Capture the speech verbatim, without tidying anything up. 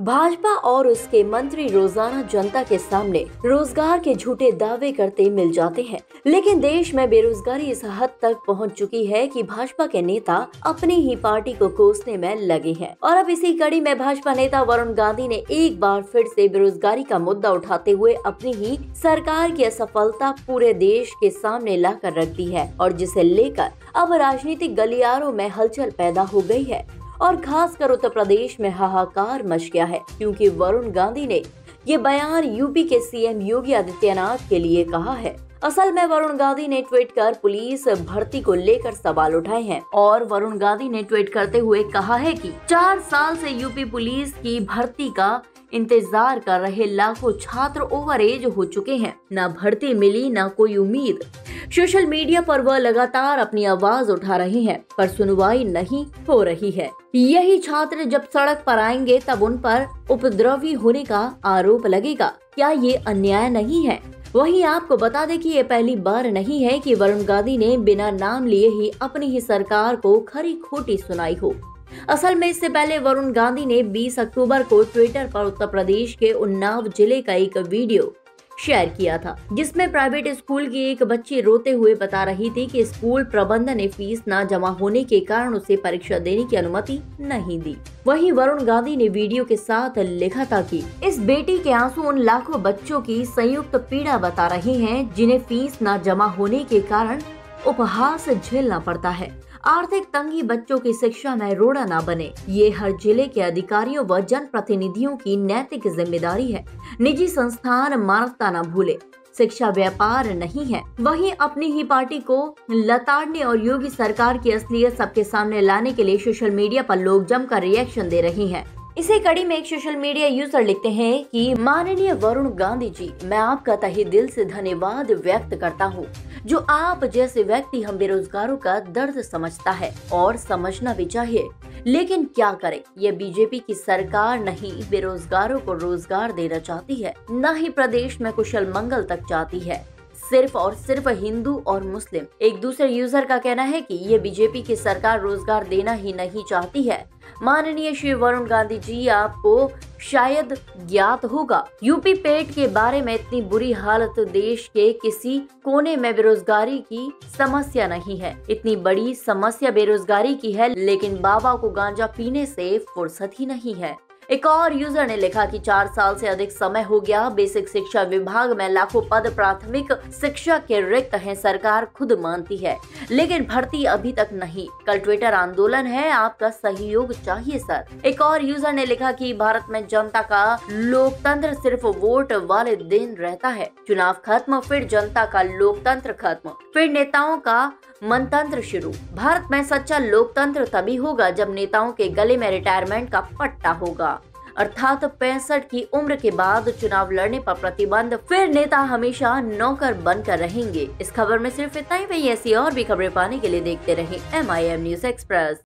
भाजपा और उसके मंत्री रोजाना जनता के सामने रोजगार के झूठे दावे करते मिल जाते हैं, लेकिन देश में बेरोजगारी इस हद तक पहुंच चुकी है कि भाजपा के नेता अपनी ही पार्टी को कोसने में लगे हैं। और अब इसी कड़ी में भाजपा नेता वरुण गांधी ने एक बार फिर से बेरोजगारी का मुद्दा उठाते हुए अपनी ही सरकार की असफलता पूरे देश के सामने लाकर रख दी है, और जिसे लेकर अब राजनीतिक गलियारों में हलचल पैदा हो गई है और खासकर उत्तर प्रदेश में हाहाकार मच गया है, क्योंकि वरुण गांधी ने ये बयान यूपी के सीएम योगी आदित्यनाथ के लिए कहा है। असल में वरुण गांधी ने ट्वीट कर पुलिस भर्ती को लेकर सवाल उठाए हैं और वरुण गांधी ने ट्वीट करते हुए कहा है कि चार साल से यूपी पुलिस की भर्ती का इंतजार कर रहे लाखों छात्र ओवर एज हो चुके हैं, न भर्ती मिली न कोई उम्मीद। सोशल मीडिया पर वह लगातार अपनी आवाज उठा रहे हैं, पर सुनवाई नहीं हो रही है। यही छात्र जब सड़क पर आएंगे तब उन पर उपद्रवी होने का आरोप लगेगा। क्या ये अन्याय नहीं है? वहीं आपको बता दें कि ये पहली बार नहीं है कि वरुण गांधी ने बिना नाम लिए ही अपनी ही सरकार को खरी खोटी सुनाई हो। असल में इससे पहले वरुण गांधी ने बीस अक्टूबर को ट्विटर पर उत्तर प्रदेश के उन्नाव जिले का एक वीडियो शेयर किया था, जिसमें प्राइवेट स्कूल की एक बच्ची रोते हुए बता रही थी कि स्कूल प्रबंधन ने फीस न जमा होने के कारण उसे परीक्षा देने की अनुमति नहीं दी। वहीं वरुण गांधी ने वीडियो के साथ लिखा था कि इस बेटी के आंसू उन लाखों बच्चों की संयुक्त पीड़ा बता रहे हैं जिन्हें फीस न जमा होने के कारण उपहास झेलना पड़ता है। आर्थिक तंगी बच्चों की शिक्षा में रोड़ा न बने, ये हर जिले के अधिकारियों व जनप्रतिनिधियों की नैतिक जिम्मेदारी है। निजी संस्थान मानवता न भूले, शिक्षा व्यापार नहीं है। वहीं अपनी ही पार्टी को लताड़ने और योगी सरकार की असलियत सबके सामने लाने के लिए सोशल मीडिया पर लोग जमकर रिएक्शन दे रहे हैं। इसी कड़ी में एक सोशल मीडिया यूजर लिखते हैं कि माननीय वरुण गांधी जी, मैं आपका तहे दिल से धन्यवाद व्यक्त करता हूँ, जो आप जैसे व्यक्ति हम बेरोजगारों का दर्द समझता है और समझना भी चाहिए। लेकिन क्या करें, ये बीजेपी की सरकार नहीं बेरोजगारों को रोजगार देना चाहती है, न ही प्रदेश में कुशल मंगल तक चाहती है। सिर्फ और सिर्फ हिंदू और मुस्लिम। एक दूसरे यूजर का कहना है कि ये बीजेपी की सरकार रोजगार देना ही नहीं चाहती है। माननीय श्री वरुण गांधी जी, आपको शायद ज्ञात होगा, यूपी पेट के बारे में इतनी बुरी हालत देश के किसी कोने में बेरोजगारी की समस्या नहीं है। इतनी बड़ी समस्या बेरोजगारी की है, लेकिन बाबा को गांजा पीने से फुर्सत ही नहीं है। एक और यूजर ने लिखा कि चार साल से अधिक समय हो गया, बेसिक शिक्षा विभाग में लाखों पद प्राथमिक शिक्षा के रिक्त हैं, सरकार खुद मानती है, लेकिन भर्ती अभी तक नहीं। कल ट्विटर आंदोलन है, आपका सहयोग चाहिए सर। एक और यूजर ने लिखा कि भारत में जनता का लोकतंत्र सिर्फ वोट वाले दिन रहता है, चुनाव खत्म फिर जनता का लोकतंत्र खत्म, फिर नेताओं का मनतंत्र शुरू। भारत में सच्चा लोकतंत्र तभी होगा जब नेताओं के गले में रिटायरमेंट का पट्टा होगा, अर्थात पैंसठ की उम्र के बाद चुनाव लड़ने पर प्रतिबंध, फिर नेता हमेशा नौकर बनकर रहेंगे। इस खबर में सिर्फ इतना ही। वही ऐसी और भी खबरें पाने के लिए देखते रहें M I M news express.